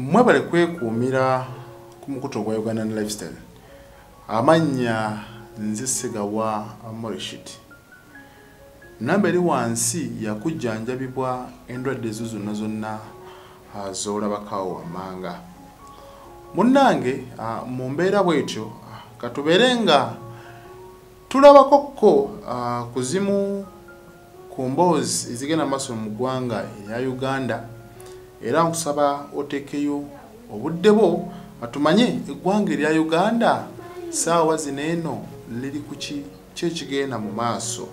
Mwebale kwekuumira ku mukutu gwa Uganda Lifestyle. Amannya nze Segawa Morishit. Namba eri wansi yakujjanjabibwa endwadde ezo zonna zonna z'olabako wammanga. Munnange mu mbeera bw'etyo katubeere nga tulabakokko ku zimu ku mboozi ezigenda maaso mu ggwanga erya Uganda. Era nkusaba otekeyo obudde bwo atumanye eggwanga erya Uganda saawa zino eno liri ku ki ekigenda mu maaso.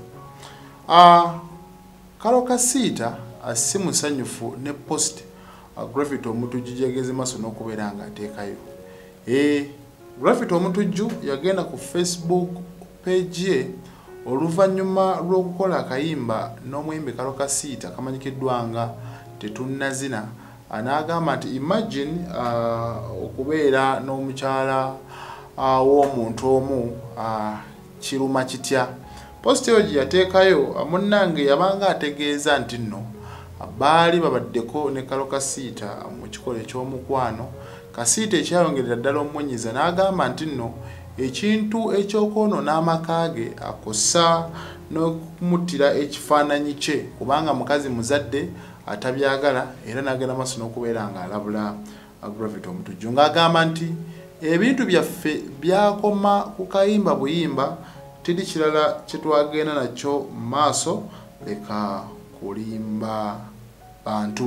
Kalo Kasiita si musanyufu ne post Graffiti omutujju yageze maaso n'okubeera nga ateekayo. Graffiti omutujju yagenda ku Facebook page ye oluvannyuma lw'okukola akayimba n'omuyimbi Kalo Kasiita kamanyikiddwa nga Tetunnazina. Anagamba nti imagine okubeera n'omukyala w'omuntu omu kiruma kitya. Post eyo gye yateekayo munnange yabanga ategeeza nti nno baali babaddeko ne Kalo Kasiita mu kikola eky'omukwano. Kasiita ekyayongerera ddala omunnyiza n'agamba nti nno ekintu eky'okwonoona amaka ge akosa n'okumuttira ekifaananyi kye kubanga mukazi muzadde atabyagala era n'agenda maaso n'okubeera nga alabula Graffiti omutujju ng'agamba nti ebintu byaffe byakoma ku kayimba buyimba teri kirala kye twagenda nakyo maaso leka kulimba bantu.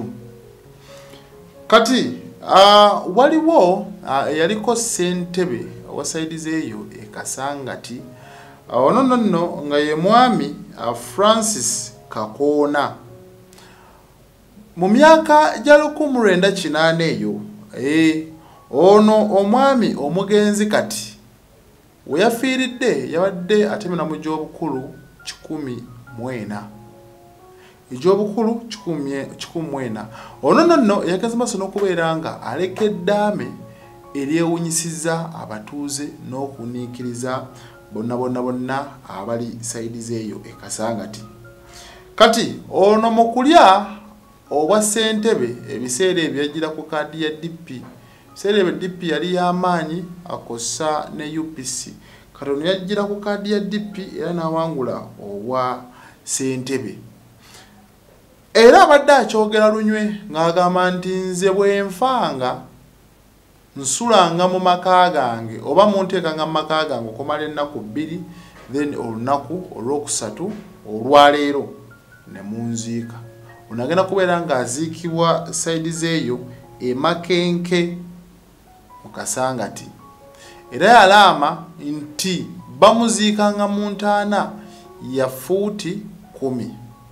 Kati waliwo eyaliko ssentebe owa saidizi eyo Kasangati ono nno nga ye mwami Francis Kakoona. Mu myaka gya 1980 eyo ono omwami omugenzi kati we yafiiridde yabadde atemera mu gy'obukulu 14. Egy'obukulu 14. Ono nno yageze maaso n'okubeera nga aleka eddaame eryewunyisiza abatuuze n'okuniikiriza bonna abali saidizi eyo Kasangati. Kati ono mu kulya obwa ssentebe ebiseera ebyajjira ku kaadi ya DP. Ebiseera ebyo DP yali y'amaanyi akosa ne UPC. Kati ono yajjira ku kaadi ya DP era n'awangula obwa ssentebe. Era abadde akyogera lunywe ng'agamba nti nze bwe nfanga nsulanga mu maka gange oba munteekanga mu maka gange okumala ennaku 2 then olunaku olwokusatu olwaleero ne munziika. Onagenda kubeera ng'aziikibwa saidizi eyo Makenke mu Kasangati. Era yalaama nti bamuziikanga mu ntaana ya ffuuti 10.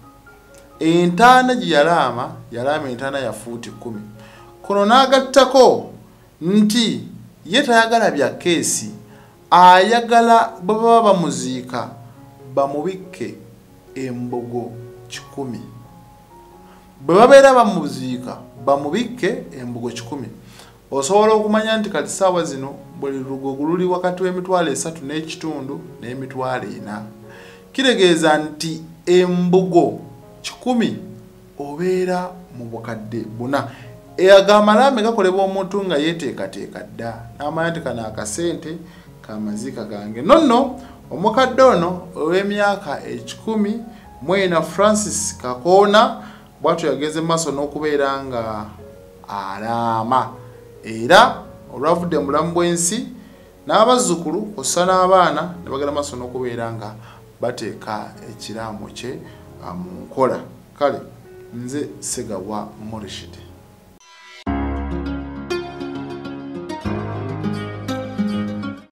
Entaana gye yalaama entaana ya ffuuti 10. Kuno n'agattako nti ye tayagala bya keesi, ayagala bwe baba bamuziika bamubikke embogo 10. Bwe babeera bamuziika bamubikke embogo 10. Osobola okumanya nti kati ssaawa zino buli lugogo luli wakati w'emitwalo 3.5 n'emitwalo 4. Kitegeeza nti embogo 10 obeera mu bukadde 4. Agamalaame gakolebwa omuntu nga yeteekateeka dda n'amanya nti kano akasente kamaziika gange. Nonno omukadde ono ow'emyaka 14 Francis Kakoona bw'atyo yageze maaso n'okubeera nga alaama. Era olwavudde mu bulamu bw'ensi n'abazzukulu kw'ossa n'abaana ne bagenda maaso n'okubeera nga bateeka ekiraamo kye mu nkola. Kale nze Segawa Morishit.